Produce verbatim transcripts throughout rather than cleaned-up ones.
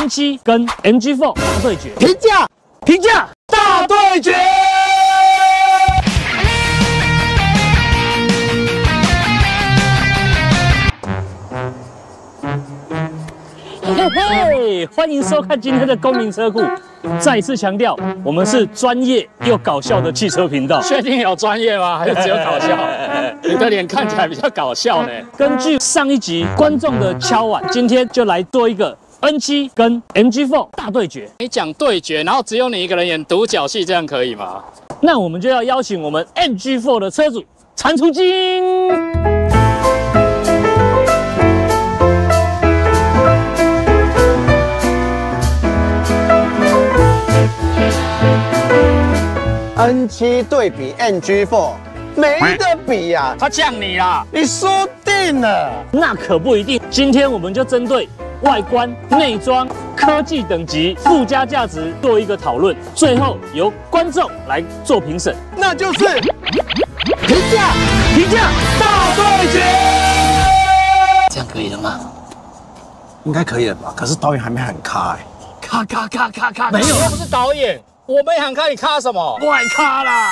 N 七跟 M G 四 大对决， 评价评价大对决。嘿嘿，欢迎收看今天的公民车库。再一次强调，我们是专业又搞笑的汽车频道。 确定有专业吗？还是只有搞笑？你的脸看起来比较搞笑呢。 根据上一集观众的敲碗，今天就来做一个 N 七跟 M G 四 大对决。 你讲对决，然后只有你一个人演独角戏，这样可以吗？ 那我们就要邀请我们 M G 四 的车主蟾蜍精。 N 七对比 M G 四，没得比呀、啊！ 他呛你啦， 你输定了。 那可不一定。今天我们就针对外观、内装、科技等级、附加价值做一个讨论，最后由观众来做评审， 那就是评价评价大对决。 这样可以了吗？ 应该可以了吧？可是导演还没喊卡哎、 咔咔咔咔咔， 没有， 又不是导演，我没喊卡，你卡什么？ 外卡啦！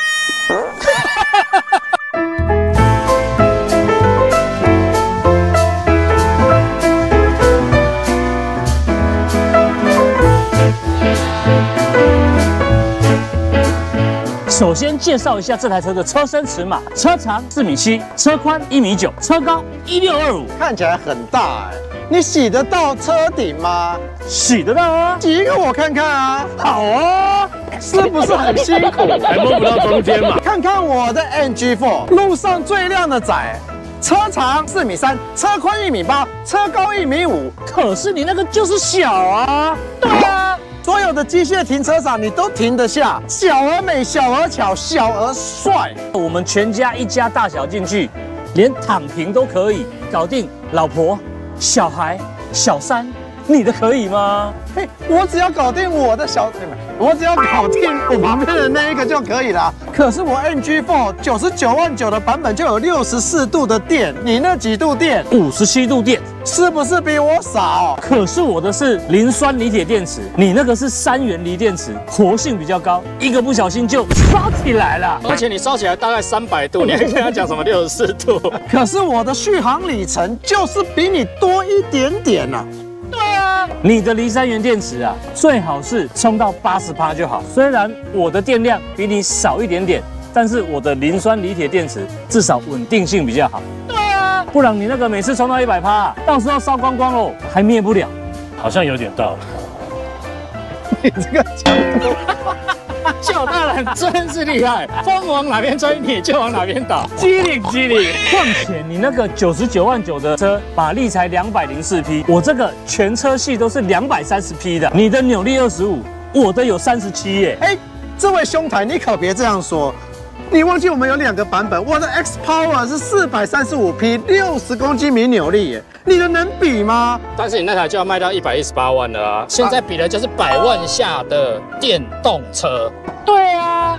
首先介绍一下这台车的车身尺码：车长四米七，车宽一米九，车高一六二五， 看起来很大哎、你洗得到车顶吗？ 洗得到啊！ 洗给我看看啊！ 好啊， 是不是很辛苦？ 还摸不到中间嘛？ 看看我的 M G 四，路上最靓的仔，车长四米三，车宽一米八，车高一米五。 可是你那个就是小啊！ 对啊，所有的机械停车场你都停得下，小而美，小而巧，小而帅。 我们全家一家大小进去，连躺平都可以搞定老婆、小孩、小三，你的可以吗？ 嘿，我只要搞定我的小，我只要搞定我旁边的那一个就可以了。可是我 M G 四九十九万九的版本就有六十四度的电，你那几度电？ 五十七度电， 是不是比我少？ 可是我的是磷酸锂铁电池，你那个是三元锂电池，活性比较高，一个不小心就烧起来了。 而且你烧起来大概三百度，你还跟他讲什么六十四度？ 可是我的续航里程就是比你多一点点啊。 对啊，你的锂三元电池啊，最好是充到八十趴就好。虽然我的电量比你少一点点，但是我的磷酸锂铁电池至少稳定性比较好。对啊，不然你那个每次充到一百趴，到时候烧光光喽，还灭不了。好像有点道理。 你这个角度， 叫大人真是厉害，风往哪边吹，你就往哪边倒， 机灵机灵。况且你那个九十九万九的车，马力才两百零四匹，我这个全车系都是两百三十匹的，你的扭力二十五，我的有三十七耶。 哎，这位兄台，你可别这样说。你忘记我们有两个版本，我的 X Power 是四百三十五匹，六十公斤米扭力耶，你的能比吗？ 但是你那台就要卖到一百一十八万了啊！现在比的就是百万下的电动车。 对啊，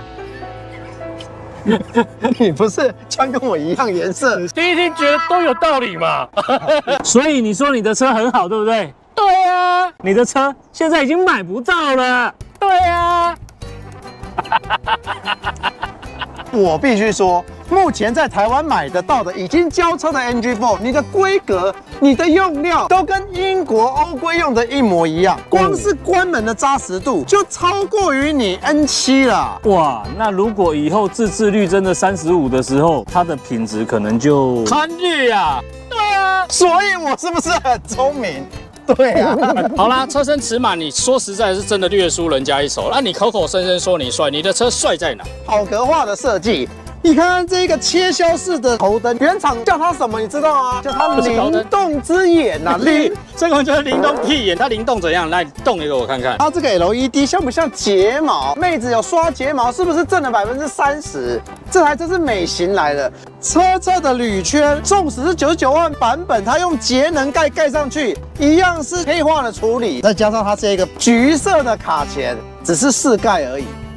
你不是穿跟我一样颜色？ 听一听觉得都有道理嘛。所以你说你的车很好，对不对？对啊，你的车现在已经买不到了。对啊。 我必须说，目前在台湾买得到的已经交车的 M G 四，你的规格、你的用料都跟英国欧规用的一模一样，光是关门的扎实度就超过于你 N 七了。 哇，那如果以后自制率真的三十五的时候，它的品质可能就堪虑啊！ 对啊，所以我是不是很聪明？对啊， 好啦，车身尺码你说实在是真的略输人家一筹。那你口口声声说你帅，你的车帅在哪？ 好格化的设计。你看看这个切削式的头灯，原厂叫它什么？你知道吗？叫它灵动之眼呐、啊！灵， 这个就是灵动屁眼，它灵动怎样？来动一个我看看。 它这个 L E D 像不像睫毛？妹子有刷睫毛，是不是挣了百分之三十？这台真是美型来的。车侧的铝圈，纵使是九十九万版本，它用节能盖盖上去，一样是黑化的处理。再加上它这个橘色的卡钳，只是试盖而已。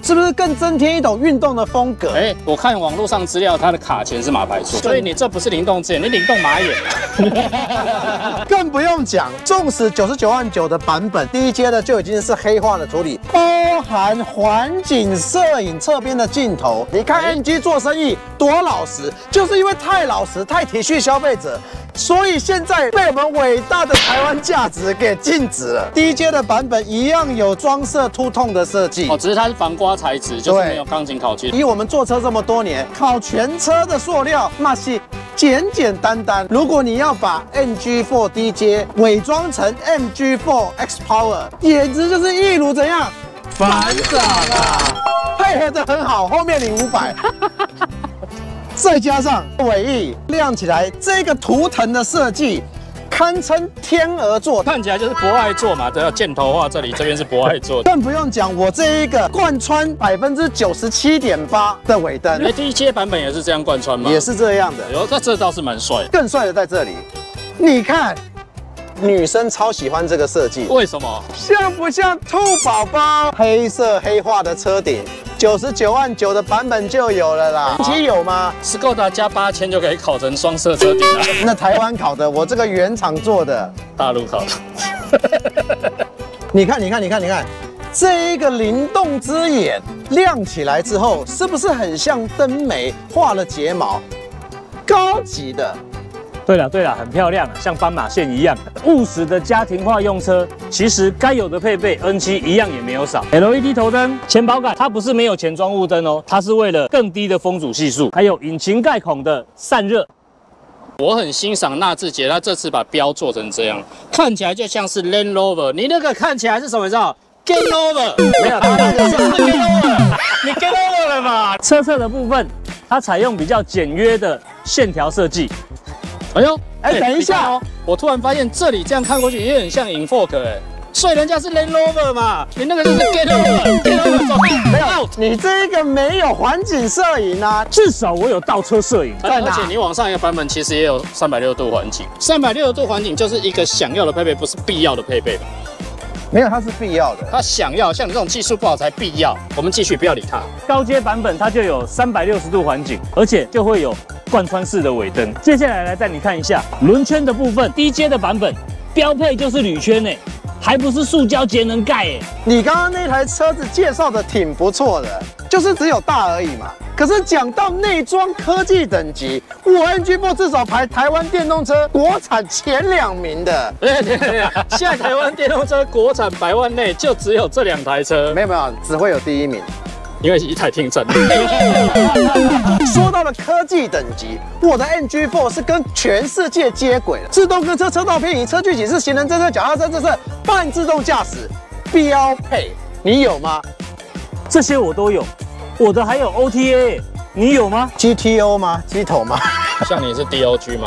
是不是更增添一种运动的风格？ 哎，我看网络上资料，它的卡钳是马牌座，所以你这不是灵动之眼，你灵动马眼。 更不用讲，纵使九十九万九的版本，第一阶的就已经是黑化的处理，包含环景摄影侧边的镜头。你看 M G 做生意多老实，就是因为太老实、太体恤消费者，所以现在被我们伟大的台湾价值给禁止了。第一阶的版本一样有装设凸痛的设计， 哦，只是它是防刮材质，就是没有钢筋烤漆。 以我们坐车这么多年，烤全车的塑料那是简简单单。如果你要把 M G 四 D 阶伪装成 M G 四 X Power， 简直就是一如怎样反掌啊！配合得很好，后面领五百。再加上尾翼亮起来，这个图腾的设计堪称天鹅座， 看起来就是博爱座嘛，这箭头画这里，这边是博爱座。 更不用讲我这一个贯穿百分之九十七点八的尾灯， 哎，第一阶版本也是这样贯穿吗？ 也是这样的。 有，那这倒是蛮帅。 更帅的在这里，你看，女生超喜欢这个设计， 为什么？ 像不像兔宝宝？黑色黑化的车顶。九十九万九的版本就有了啦，其实有吗 ？Skoda 加八千就可以烤成双色车顶了。 那台湾烤的，我这个原厂做的， 大陆烤的。 你看，你看，你看，你看，这一个灵动之眼亮起来之后，是不是很像灯眉画了睫毛？高级的。 对了对了，很漂亮，像斑马线一样。务实的家庭化用车，其实该有的配备 N 七 一样也没有少。L E D 头灯、前保杆，它不是没有前装雾灯哦，它是为了更低的风阻系数，还有引擎盖孔的散热。 我很欣赏纳智捷，他这次把标做成这样，看起来就像是 Land Rover。你那个看起来是什么？你知道 ？Game Over， 没有，它那个是 Game Over， 你 Game Over 了吧？ 车侧的部分，它采用比较简约的线条设计。 哎呦， 哎，等一下哦，我突然发现这里这样看过去也很像 Infoque 哎，所以人家是 Land Rover 嘛，你那个就是 Get Over，Get Over 没有，你这个没有环景摄影啊， 至少我有倒车摄影。 而且你往上一个版本其实也有三百六十度环景，三百六十度环景就是一个想要的配备，不是必要的配备。 没有，它是必要的。 他想要像你这种技术不好才必要，我们继续不要理他。 高阶版本它就有三百六十度环景，而且就会有贯穿式的尾灯。接下来来带你看一下轮圈的部分，低阶的版本标配就是铝圈诶，还不是塑胶节能盖诶。 你刚刚那台车子介绍的挺不错的，就是只有大而已嘛。可是讲到内装科技等级，我 M G 四 至少排台湾电动车国产前两名的。 对对对，现在台湾电动车国产百万内就只有这两台车， 没有没有，只会有第一名。 因为一台听证。 说到了科技等级，我的 M G 四 是跟全世界接轨的，自动跟车、车道偏移、车距警示、行人侦测、脚踏车侦测、半自动驾驶标配，你有吗？ 这些我都有，我的还有 O T A， 你有吗 ？G T O 吗？鸡头吗？ 像你是 D O G 吗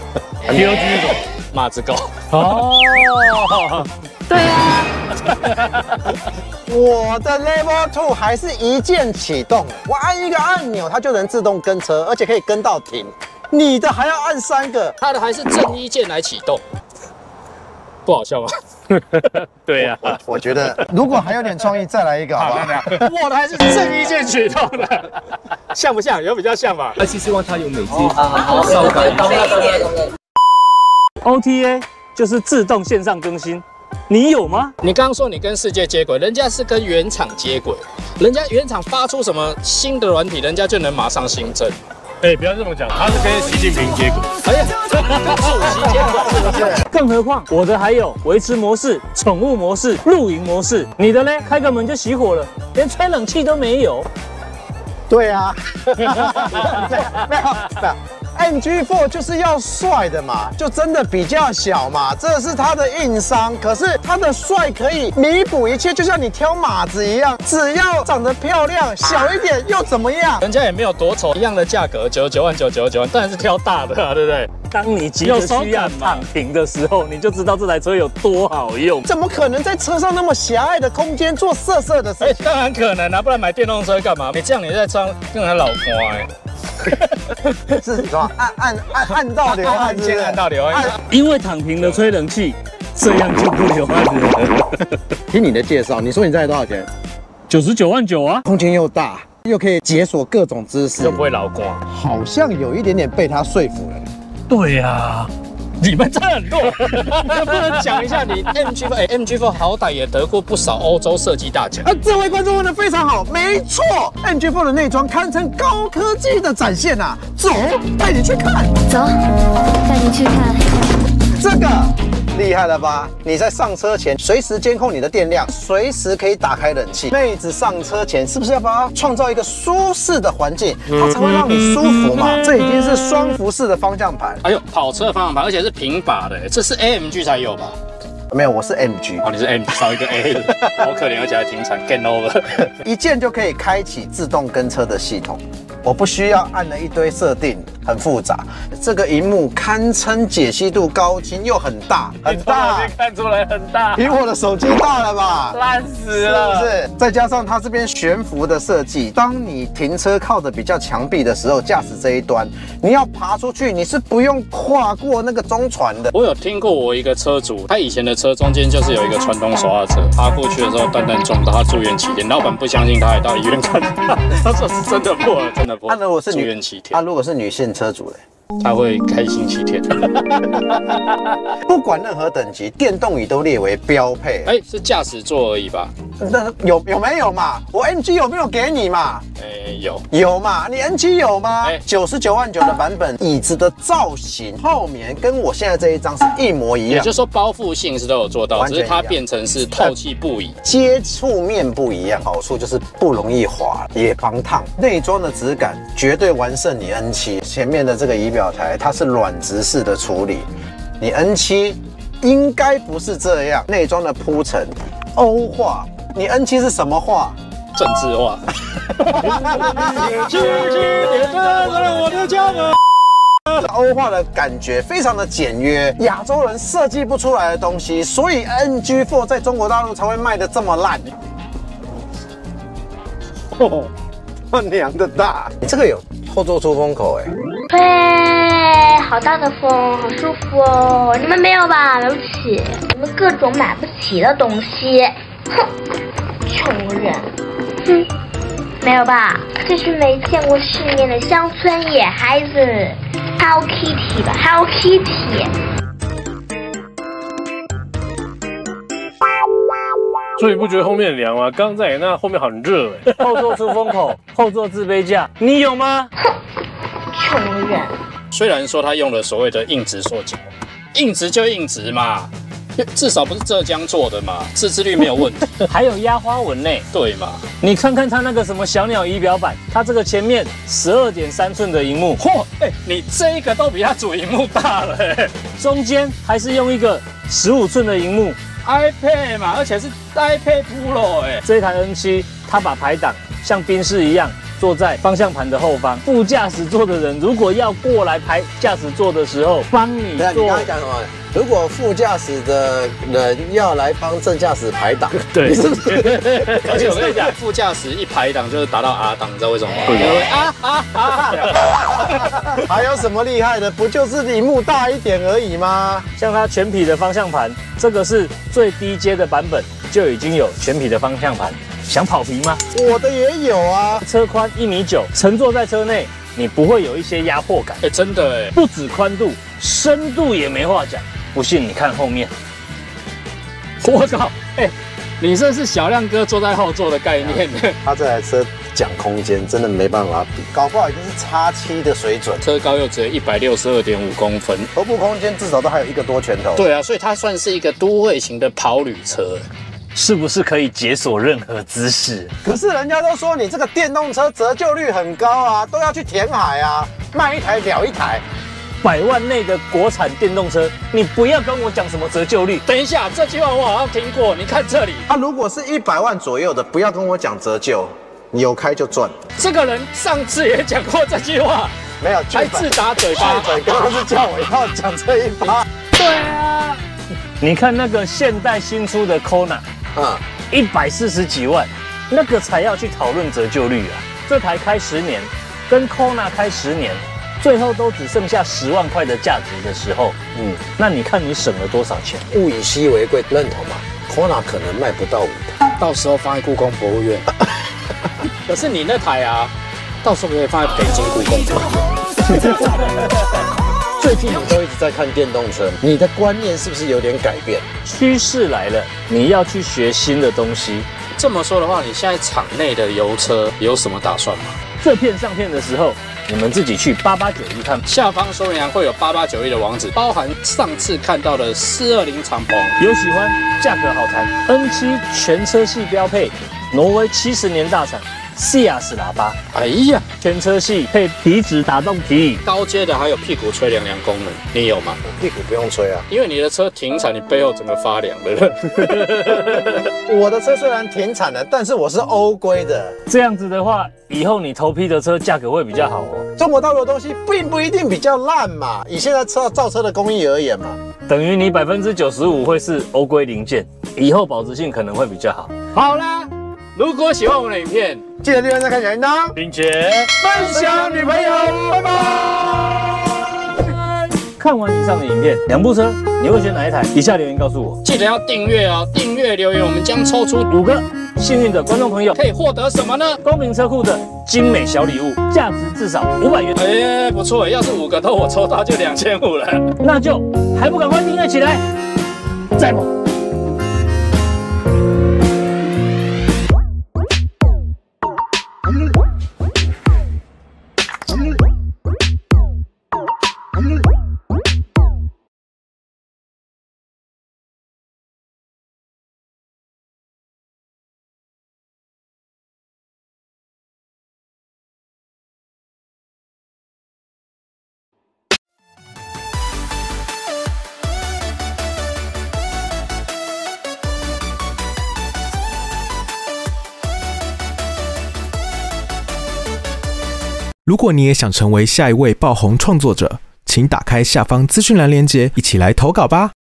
？D O G 是什么？ 马子狗。 哦， 对啊。我的 Level 二还是一键启动，我按一个按钮它就能自动跟车，而且可以跟到停。你的还要按三个， 它的还是正一键来启动，不好笑吗？ 对呀、 啊，我觉得如果还有点创意，再来一个好不好？ 我的还是正一键启动的，像不像？有比较像吧？ 而且希望它有美肌，烧感。 O T A 就是自动线上更新。你有吗？ 你刚刚说你跟世界接轨，人家是跟原厂接轨，人家原厂发出什么新的软体，人家就能马上新增。 哎、欸，不要这么讲，他是跟习近平接轨。 哎呀，跟主席接轨是不是？ 更何况我的还有维持模式、宠物模式、露营模式，你的嘞，开个门就熄火了，连吹冷气都没有。 对啊，没有没有。M G 四 就是要帅的嘛，就真的比较小嘛，这是它的硬伤。可是它的帅可以弥补一切，就像你挑马子一样，只要长得漂亮，小一点又怎么样？ 人家也没有多丑，一样的价格，九十九万九九十九万，当然是挑大的啊，对不对？ 当你急着需要躺平的时候，你就知道这台车有多好用。 怎么可能在车上那么狭隘的空间做色色的事情？ 当然可能啊，不然买电动车干嘛？你这样你在车跟他老婆哎。 是什么？按按按按到流汗， 按键按到流汗。 因为躺平了吹冷气，这样就不流汗了。 听你的介绍，你说你这台多少钱？ 九九十九万九啊， 空间又大，又可以解锁各种姿势， 又不会老光。 好像有一点点被他说服了。 对呀、啊。 你们真的很弱， 能不能讲一下你 M G 四？哎 ，M G 四好歹也得过不少欧洲设计大奖。 啊，这位观众问的非常好，没错 ，M G 四的内装堪称高科技的展现啊！走，带你去看。 走，带你去看。 这个厉害了吧？你在上车前随时监控你的电量，随时可以打开冷气。妹子上车前是不是要把它创造一个舒适的环境，它才会让你舒服嘛？这已经是双幅式的方向盘。 哎呦，跑车方向盘，而且是平把的，这是 A M G 才有吧？ 没有，我是 M G。 哦，你是 M G， 少一个 A 的，好可怜，而且还停产 ，Game Over。 一键就可以开启自动跟车的系统，我不需要按了一堆设定，很复杂。这个荧幕堪称解析度高清，又很大，很大， 看出来很大， 比我的手机大了吧？ 烂死了， 是不是？再加上它这边悬浮的设计，当你停车靠着比较墙壁的时候，驾驶这一端你要爬出去，你是不用跨过那个中船的。 我有听过我一个车主，他以前的车中间就是有一个传动手刹车，爬过去的时候断断撞到，他住院七天，老板不相信，他还到医院看他，他说是真的破了，真的破了。 那、啊、如果是住女院七天， 啊，如果是女性车主嘞？ 他会开心七天。 不管任何等级，电动椅都列为标配。 哎，是驾驶座而已吧？ 那有有没有嘛？我 M G 有没有给你嘛？ 哎，有有嘛？你 N 七有吗？ 哎九十九万九的版本，椅子的造型、后面跟我现在这一张是一模一样。 也就是说包覆性是都有做到，只是它变成是透气布椅， 接触面不一样，好处就是不容易滑，也防烫。内装的质感绝对完胜你 N 七。前面的这个仪表台，它是软质式的处理，你 N 七应该不是这样。内装的铺陈，欧化，你 N 七是什么化？ 政治化。 轻轻点亮我的家门。 欧化的感觉非常的简约，亚洲人设计不出来的东西，所以 M G 四 在中国大陆才会卖得这么烂。哦，他娘的大！你这个有后座出风口哎、 嘿，好大的风，好舒服哦！你们没有吧？买不起，你们各种买不起的东西，哼，穷人，哼，没有吧？这是没见过世面的乡村野孩子 ，Hello Kitty 吧 ，Hello Kitty。 所以你不觉得后面很凉吗？刚刚在你那后面很热哎。后座出风口，后座自杯架，你有吗？ 哼，穷人。 虽然说它用了所谓的硬质塑胶，硬质就硬质嘛，至少不是浙江做的嘛，自制率没有问题。 还有压花纹呢。 对嘛？ 你看看它那个什么小鸟仪表板，它这个前面十二点三寸的荧幕， 嚯，哎，你这个都比它主荧幕大了哎。 中间还是用一个十五寸的荧幕。 iPad 嘛，而且是 iPad Pro 哎、欸， 这一台 N 七，它把排档像宾士一样坐在方向盘的后方，副驾驶座的人如果要过来排驾驶座的时候，帮你做。 你刚才讲什么？如果副驾驶的人要来帮正驾驶排档， 对， 是不是？ 而且我跟你讲，副驾驶一排档就是达到 R 档，你知道为什么吗？因为啊啊啊！ 还有什么厉害的？不就是屏幕大一点而已吗？ 像它全皮的方向盘，这个是最低阶的版本就已经有全皮的方向盘。想跑皮吗？ 我的也有啊。 车宽一米九，乘坐在车内，你不会有一些压迫感。 哎、欸，真的哎， 不止宽度，深度也没话讲。不信你看后面， 我靠！哎、欸，你这是小亮哥坐在后座的概念。 他这台车讲空间真的没办法比，搞不好已经是叉七的水准。 车高又只有一百六十二点五公分， 头部空间至少都还有一个多拳头。 对啊，所以它算是一个都会型的跑旅车。 是不是可以解锁任何姿势？ 可是人家都说你这个电动车折旧率很高啊，都要去填海啊，卖一台了一台。 百万内的国产电动车，你不要跟我讲什么折旧率。 等一下，这句话我好像听过。你看这里， 啊，如果是一百万左右的，不要跟我讲折旧，你有开就赚。 这个人上次也讲过这句话， 没有， 还自打嘴巴。 嘴刚刚是叫我要讲这一趴。 对啊， 你看那个现代新出的 Kona。 嗯， 一百四十几万，那个才要去讨论折旧率啊！这台开十年，跟 Kona 开十年，最后都只剩下十万块的价值的时候，嗯，那你看你省了多少钱？ 物以稀为贵，认同吗？ Kona 可能卖不到五台， 到时候放在故宫博物院。可是你那台啊，到时候可以放在北京故宫博物院。 最近你都一直在看电动车，你的观念是不是有点改变？ 趋势来了，你要去学新的东西。 这么说的话，你现在场内的油车有什么打算吗？ 这片上片的时候，你们自己去八八九一看， 下方说明栏会有八八九一的网址，包含上次看到的四二零敞篷， 有喜欢，价格好谈 ，N 七全车系标配，挪威七十年大厂 C R S 喇叭， 哎呀， 全车系配皮质打洞皮， 高阶的还有屁股吹凉凉功能，你有吗？ 屁股不用吹啊， 因为你的车停产，你背后整个发凉的。 我的车虽然停产了，但是我是欧规的。 这样子的话，以后你头批的车价格会比较好哦。 中国大陆的东西并不一定比较烂嘛，以现在车造车的工艺而言嘛， 等于你百分之九十五会是欧规零件，以后保值性可能会比较好。 好啦，如果喜欢我们的影片， 记得订阅、再看小铃铛， 并且分享女朋友，拜拜。 看完以上的影片，两部车你会选哪一台？底下留言告诉我。 记得要订阅哦，订阅留言，我们将抽出五个幸运的观众朋友， 可以获得什么呢？ 公平车库的精美小礼物，价值至少五百元。 哎，不错，要是五个都我抽到，就两千五了。 那就还不赶快订阅起来，再猛！ 如果你也想成为下一位爆红创作者，请打开下方资讯栏连结，一起来投稿吧。